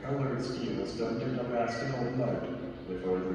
colored schemes don't get the rest in old note before the